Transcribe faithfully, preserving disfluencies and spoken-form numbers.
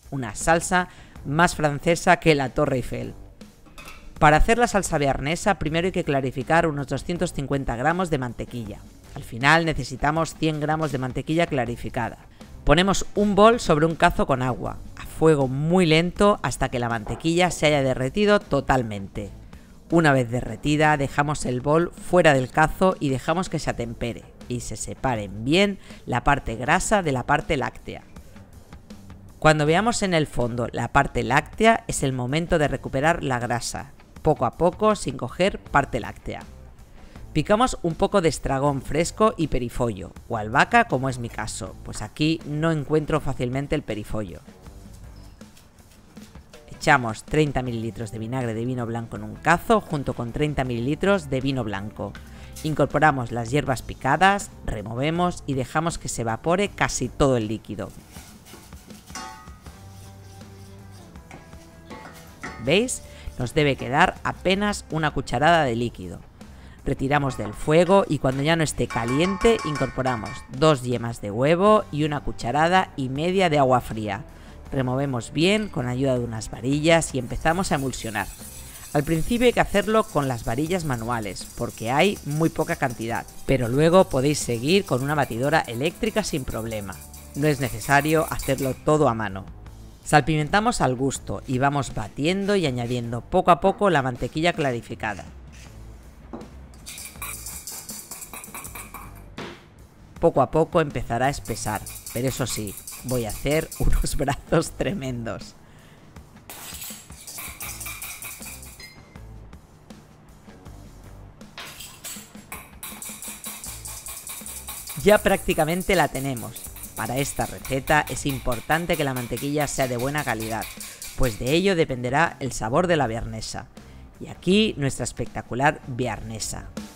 una salsa más francesa que la Torre Eiffel. Para hacer la salsa bearnesa primero hay que clarificar unos doscientos cincuenta gramos de mantequilla. Al final necesitamos cien gramos de mantequilla clarificada. Ponemos un bol sobre un cazo con agua, a fuego muy lento hasta que la mantequilla se haya derretido totalmente. Una vez derretida dejamos el bol fuera del cazo y dejamos que se atempere y se separen bien la parte grasa de la parte láctea. Cuando veamos en el fondo la parte láctea es el momento de recuperar la grasa, poco a poco sin coger parte láctea. Picamos un poco de estragón fresco y perifollo, o albahaca como es mi caso, pues aquí no encuentro fácilmente el perifollo. Echamos treinta mililitros de vinagre de vino blanco en un cazo junto con treinta mililitros de vino blanco. Incorporamos las hierbas picadas, removemos y dejamos que se evapore casi todo el líquido. ¿Veis? Nos debe quedar apenas una cucharada de líquido. Retiramos del fuego y cuando ya no esté caliente incorporamos dos yemas de huevo y una cucharada y media de agua fría. Removemos bien con ayuda de unas varillas y empezamos a emulsionar. Al principio hay que hacerlo con las varillas manuales porque hay muy poca cantidad, pero luego podéis seguir con una batidora eléctrica sin problema. No es necesario hacerlo todo a mano. Salpimentamos al gusto y vamos batiendo y añadiendo poco a poco la mantequilla clarificada. Poco a poco empezará a espesar, pero eso sí, voy a hacer unos brazos tremendos. Ya prácticamente la tenemos. Para esta receta es importante que la mantequilla sea de buena calidad, pues de ello dependerá el sabor de la bearnesa. Y aquí nuestra espectacular bearnesa.